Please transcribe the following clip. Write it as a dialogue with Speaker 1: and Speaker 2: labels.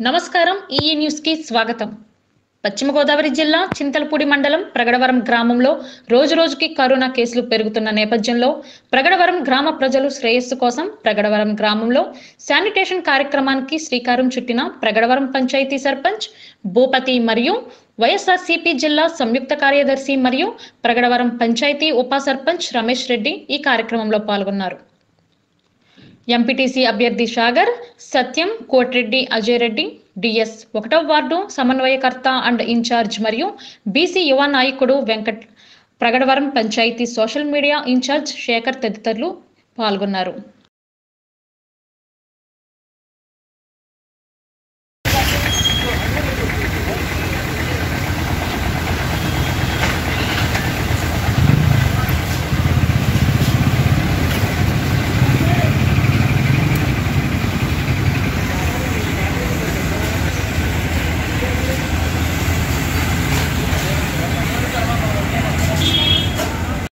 Speaker 1: నమస్కారం ఈ న్యూస్ కి స్వాగతం। పశ్చిమ గోదావరి జిల్లా చింతలపూడి మండలం ప్రగడవరం గ్రామంలో రోజురోజుకి కరోనా కేసులు పెరుగుతున్న నేపథ్యంలో ప్రగడవరం గ్రామ ప్రజలు శ్రేయస్సు కోసం ప్రగడవరం గ్రామంలో శానిటేషన్ కార్యక్రమానికి శ్రీకారం చుట్టిన ప్రగడవరం పంచాయతీ సర్పంచ్ భూపతి మరియు వైఎస్ఆర్సీపీ జిల్లా సంయుక్త కార్యదర్శి మరియు ప్రగడవరం పంచాయతీ ఉప సర్పంచ్ రమేష్ రెడ్డి ఈ కార్యక్రమంలో పాల్గొన్నారు। ఎంపీటీసీ అభ్యర్థి సాగర్, సత్యం, కోట్రెడ్డి అజయ్ రెడ్డి, డిఎస్ 1వ వార్డు సమన్వయకర్త అండ్ ఇన్ఛార్జ్ మరియు బీసీ యువ నాయకుడు Venkat, Pragadavaram panchayat social media incharge Sekhar తదితరులు పాల్గొన్నారు।